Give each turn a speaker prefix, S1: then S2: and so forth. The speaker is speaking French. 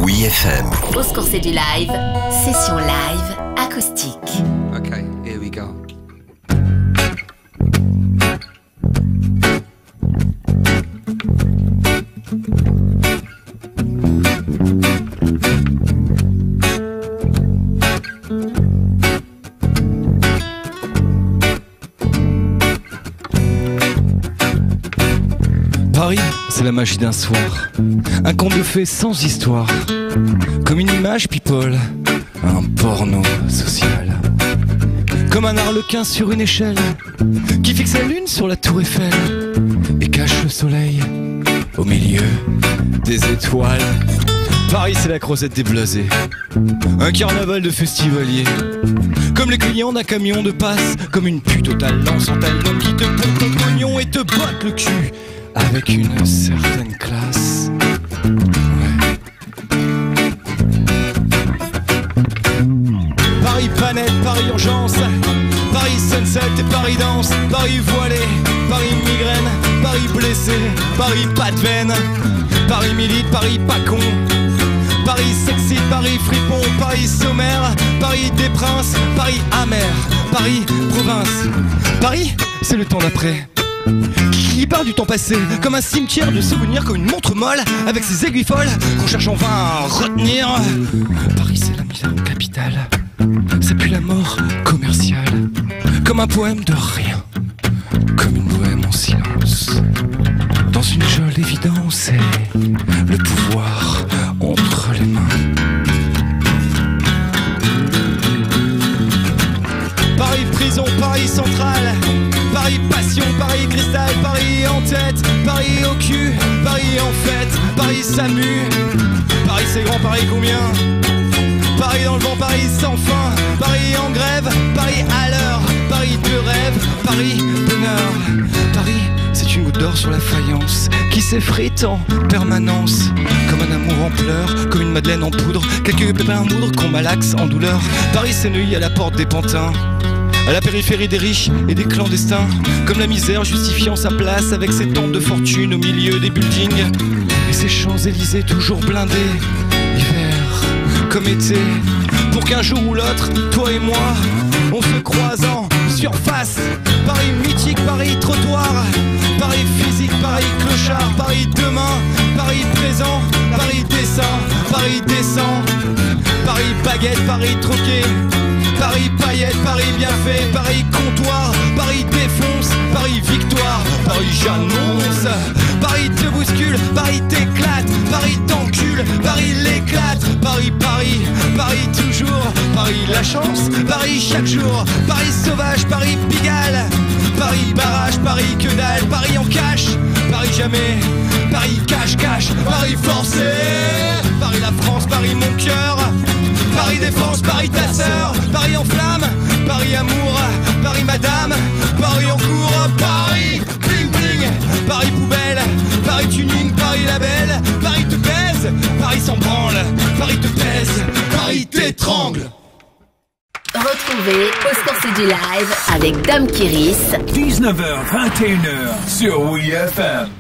S1: Oui FM.
S2: Au Scorsese du live, session live acoustique.
S3: Okay, here we go.
S4: Paris, c'est la magie d'un soir. Un conte de fées sans histoire. Comme une image people, un porno social. Comme un arlequin sur une échelle qui fixe la lune sur la tour Eiffel et cache le soleil au milieu des étoiles. Paris, c'est la Crozette des blasés, un carnaval de festivaliers. Comme les clients d'un camion de passe, comme une pute au talent sans talent qui te pompe ton pognon et te botte le cul avec une certaine classe. Paris planète, Paris urgence, Paris sunset et Paris danse, Paris voilé, Paris migraine, Paris blessé, Paris pas de veine, Paris milite, Paris pas con, Paris sexy, Paris fripon, Paris sommaire, Paris des princes, Paris amer, Paris province. Paris, c'est le temps d'après qui part du temps passé, comme un cimetière de souvenirs, comme une montre molle avec ses aiguilles folles qu'on cherche en vain à retenir. Paris, c'est la misère capitale, c'est plus la mort commerciale, comme un poème de rien, comme une bohème en silence. Dans une jolie évidence et le pouvoir entre les mains. Paris prison, Paris centrale, Paris passion, Paris cristal, Paris en tête, Paris au cul, Paris en fête, Paris SAMU, Paris c'est grand, Paris combien? Paris dans le vent, Paris sans fin, Paris en grève, Paris à l'heure, Paris de rêve, Paris bonheur. Paris, c'est une goutte d'or sur la faïence qui s'effrite en permanence, comme un amour en pleurs, comme une madeleine en poudre, quelques pépins à moudre qu'on malaxe en douleur. Paris, c'est Neuilly à la porte des pantins, à la périphérie des riches et des clandestins, comme la misère justifiant sa place avec ses tentes de fortune au milieu des buildings et ses Champs-Élysées toujours blindés, hiver comme été, pour qu'un jour ou l'autre, toi et moi, on se croise en surface. Paris mythique, Paris trottoir, Paris physique, Paris clochard, Paris demain, Paris présent, Paris dessin, Paris descend, Paris baguette, Paris troqué, Paris paillettes, Paris bien fait, Paris comptoir, Paris défonce, Paris victoire, Paris j'annonce, Paris te bouscule, Paris t'éclate, Paris t'encule, Paris l'éclate, Paris, Paris, Paris toujours, Paris la chance, Paris chaque jour, Paris sauvage, Paris Pigalle, Paris barrage, Paris que dalle, Paris en cash, Paris jamais, Paris cache, Paris forcé, Paris la France, Paris mon cœur, Paris défense, Paris ta sœur, Paris en flamme, Paris amour, Paris madame, Paris en cours, Paris bling bling, Paris poubelle, Paris tuning, Paris label, Paris te baise, Paris s'en branle, Paris te pèse, Paris t'étrangle.
S2: Retrouvez au Scorsese du live avec Dom Kiris.
S5: 19h, 21h sur Oui FM.